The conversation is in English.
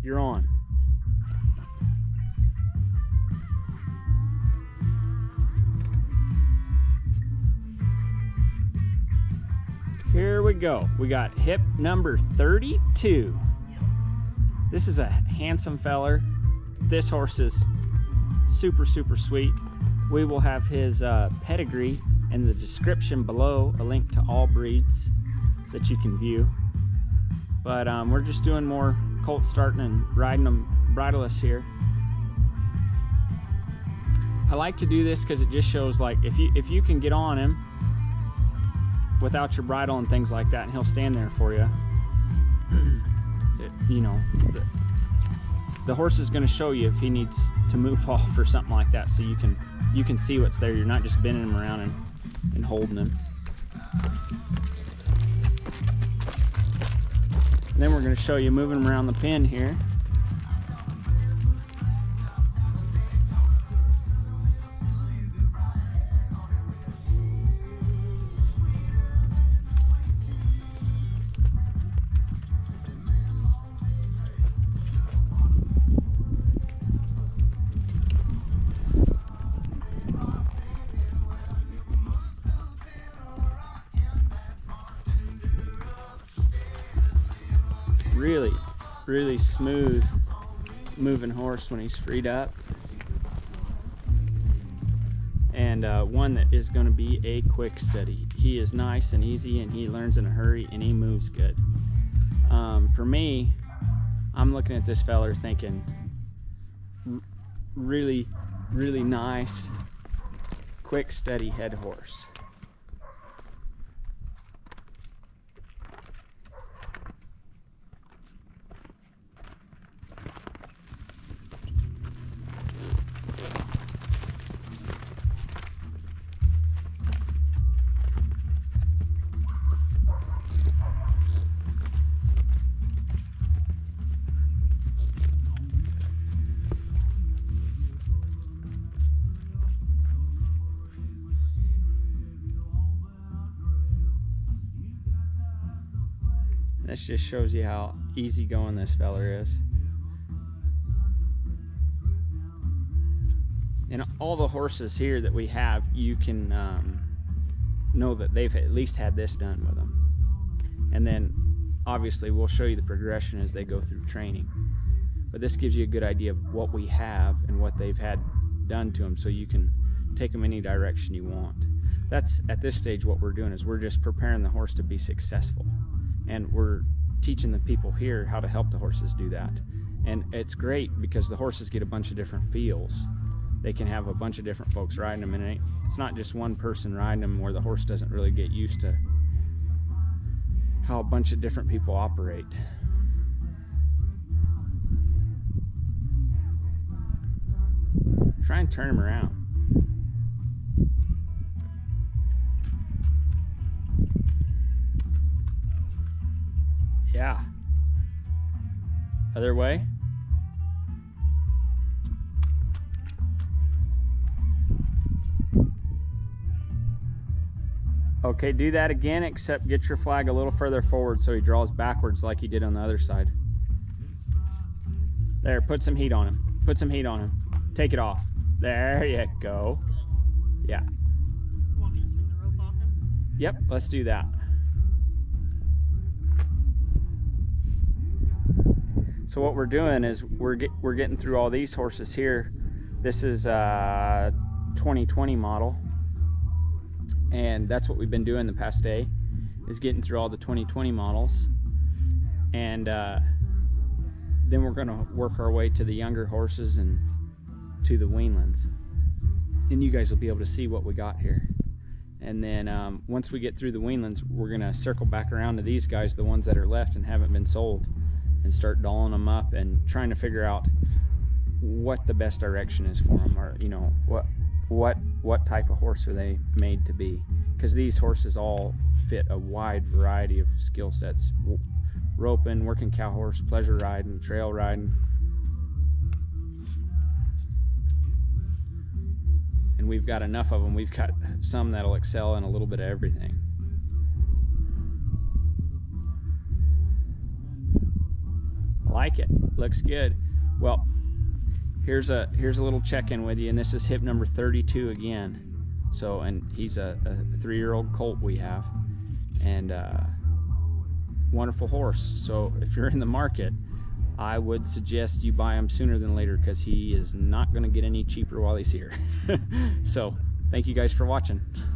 You're on. Here we go. We got hip number 32. This is a handsome feller. This horse is super, super sweet. We will have his pedigree in the description below, a link to all breeds that you can view. But we're just doing more colt starting and riding them bridleless here. I like to do this because it just shows, like, if you can get on him without your bridle and things like that, and he'll stand there for you. You know, the horse is going to show you if he needs to move off or something like that, so you can see what's there. You're not just bending him around and holding him. And then we're going to show you moving him around the pen here. Really smooth moving horse when he's freed up, and one that is going to be a quick study. He is nice and easy, and he learns in a hurry, and he moves good. For me, I'm looking at this feller thinking really nice, quick, steady head horse. This just shows you how easy going this feller is. And all the horses here that we have, you can know that they've at least had this done with them. And then obviously we'll show you the progression as they go through training. But this gives you a good idea of what we have and what they've had done to them, so you can take them any direction you want. That's, at this stage, what we're doing is we're just preparing the horse to be successful. And we're teaching the people here how to help the horses do that. And it's great because the horses get a bunch of different feels. They can have a bunch of different folks riding them, and it's not just one person riding them where the horse doesn't really get used to how a bunch of different people operate. Try and turn him around. Yeah. Other way. Okay, do that again, except get your flag a little further forward so he draws backwards like he did on the other side. There, put some heat on him. Put some heat on him. Take it off. There you go. Yeah. Want me to swing the rope off him? Yep, let's do that. So what we're doing is we're getting through all these horses here. This is a 2020 model, and that's what we've been doing the past day, is getting through all the 2020 models, and then we're going to work our way to the younger horses and to the weanlings, and you guys will be able to see what we got here. And then once we get through the weanlings, we're going to circle back around to these guys, the ones that are left and haven't been sold, and start dolling them up and trying to figure out what the best direction is for them, or, you know, what type of horse are they made to be, because these horses all fit a wide variety of skill sets: roping, working cow horse, pleasure riding, trail riding. And we've got enough of them. We've got some that'll excel in a little bit of everything. I like it. Looks good. Well, here's a little check-in with you, and this is hip number 32 again. So, and he's a 3-year-old colt we have, and wonderful horse. So if you're in the market, I would suggest you buy him sooner than later, because he is not going to get any cheaper while he's here. So thank you guys for watching.